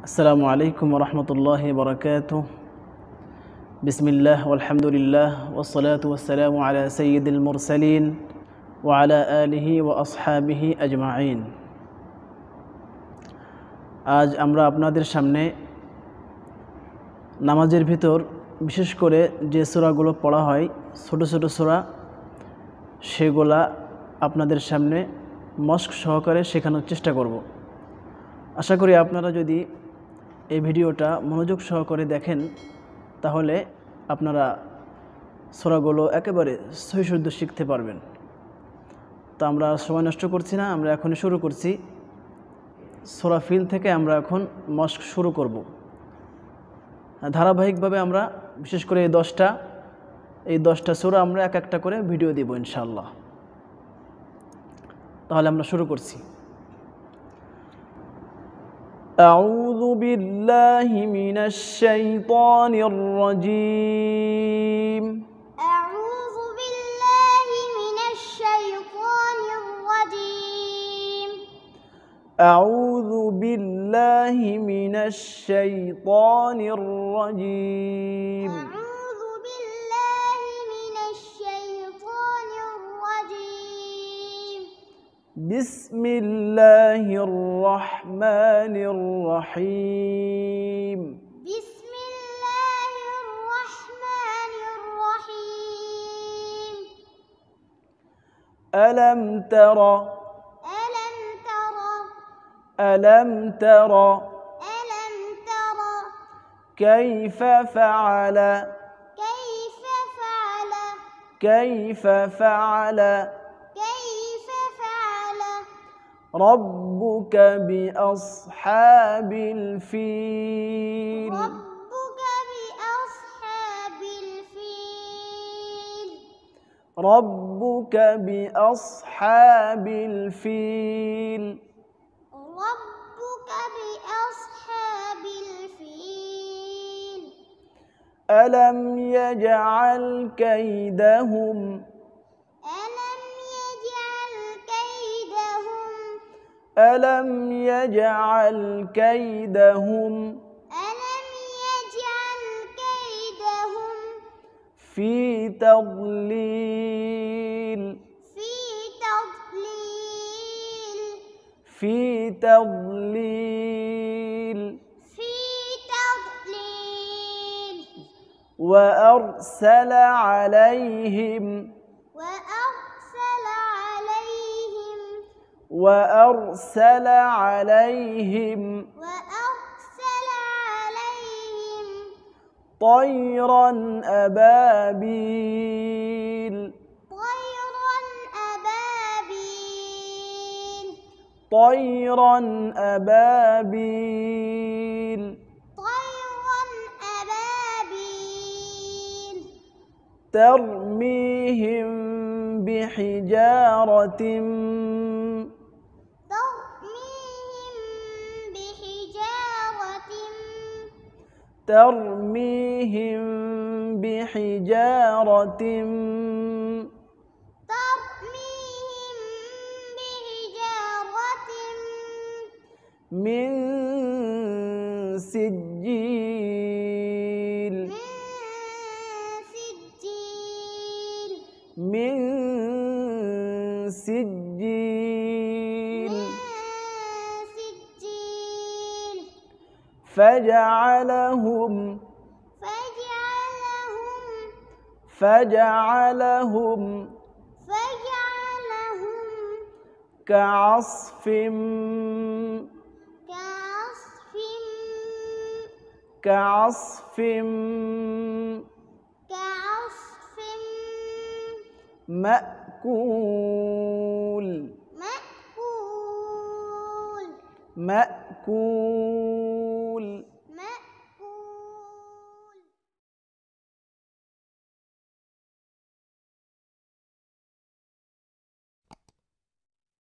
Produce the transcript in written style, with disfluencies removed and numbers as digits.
السلام عليكم ورحمة الله وبركاته. بسم الله والحمد لله والصلاة والسلام على سيد المرسلين وعلى آله وأصحابه أجمعين। আজ আমরা আপনাদের সামনে নামাজের ভিতর বিশেষ করে যে সূরাগুলো পড়া হয় ছোট ছোট সূরা, সেগুলা আপনাদের সামনে মস্ক সহকারে শেখানোর চেষ্টা করব। আশা করি আপনারা যদি এই ভিডিওটা মনোযোগ সহকারে দেখেন তাহলে আপনারা সূরাগুলো একেবারে সহিশুদ্ধ শিখতে পারবেন। তো আমরা সময় নষ্ট করছি না, আমরা এখন শুরু করছি। সূরা ফিল থেকে আমরা এখন মস্ক শুরু করব। ধারাবাহিকভাবে আমরা বিশেষ করে এই দশটা সূরা আমরা এক একটা করে ভিডিও দিব ইনশাআল্লাহ। তাহলে আমরা শুরু করছি। أعوذ بالله من الشيطان الرجيم. أعوذ بالله من الشيطان الرجيم. أعوذ بالله من الشيطان الرجيم. أعوذ بالله من الشيطان الرجيم. بسم الله الرحمن الرحيم. بسم الله الرحمن الرحيم. ألم تر ألم تر ألم تر ألم تر كيف فعل كيف فعل كيف فعل كيف فعل ربك بأصحاب الفيل. ربك بأصحاب الفيل. ربك بأصحاب الفيل. ربك بأصحاب الفيل. ألم يجعل كيدهم ألم يجعل كيدهم ألم يجعل كيدهم ألم يجعل كيدهم في تضليل في تضليل في تضليل في تضليل. وأرسل عليهم وأرسل عليهم وأرسل عليهم وأرسل عليهم طيرا أبابيل طيرا أبابيل طيرا أبابيل طيرا أبابيل ترميهم بحجارة ترميهم ترميهم بحجارة بحجارة ترميهم بحجارة من سجيل من من سجيل سجيل من سجيل فجعلهم فجعلهم كعصف كعصف كعصف كعصف مأكول مأكول مأكول